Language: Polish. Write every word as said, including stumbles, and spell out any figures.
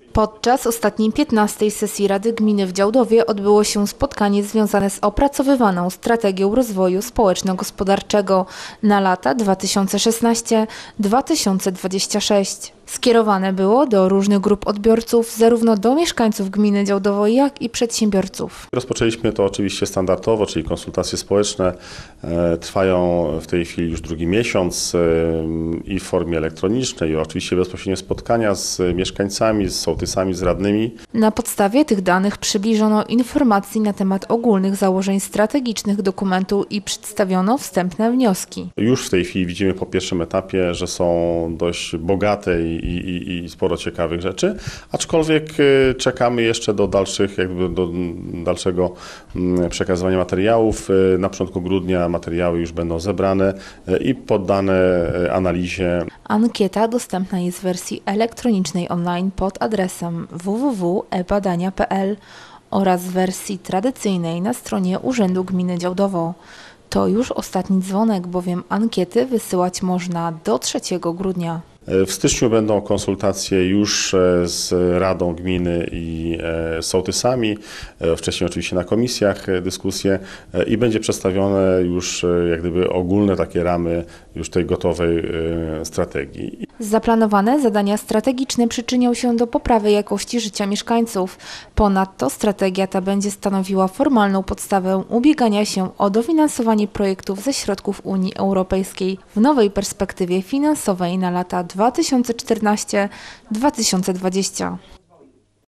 Podczas ostatniej piętnastej sesji Rady Gminy w Działdowie odbyło się spotkanie związane z opracowywaną strategią rozwoju społeczno-gospodarczego na lata dwa tysiące szesnaście do dwa tysiące dwudziestego szóstego. Skierowane było do różnych grup odbiorców, zarówno do mieszkańców gminy Działdowo, jak i przedsiębiorców. Rozpoczęliśmy to oczywiście standardowo, czyli konsultacje społeczne e, trwają w tej chwili już drugi miesiąc e, i w formie elektronicznej, i oczywiście bezpośrednie spotkania z mieszkańcami, z sołtysami, z radnymi. Na podstawie tych danych przybliżono informacji na temat ogólnych założeń strategicznych dokumentu i przedstawiono wstępne wnioski. Już w tej chwili widzimy po pierwszym etapie, że są dość bogate i, i, i sporo ciekawych rzeczy, aczkolwiek czekamy jeszcze do dalszych, jakby do dalszego przekazywania materiałów. Na początku grudnia materiały już będą zebrane i poddane analizie. Ankieta dostępna jest w wersji elektronicznej online pod adresem w w w kropka e badania kropka p l oraz w wersji tradycyjnej na stronie Urzędu Gminy Działdowo. To już ostatni dzwonek, bowiem ankiety wysyłać można do trzeciego grudnia. W styczniu będą konsultacje już z Radą Gminy i sołtysami, wcześniej oczywiście na komisjach dyskusje i będzie przedstawione już jak gdyby ogólne takie ramy już tej gotowej strategii. Zaplanowane zadania strategiczne przyczynią się do poprawy jakości życia mieszkańców. Ponadto strategia ta będzie stanowiła formalną podstawę ubiegania się o dofinansowanie projektów ze środków Unii Europejskiej w nowej perspektywie finansowej na lata dwa tysiące czternasty do dwa tysiące dwudziestego.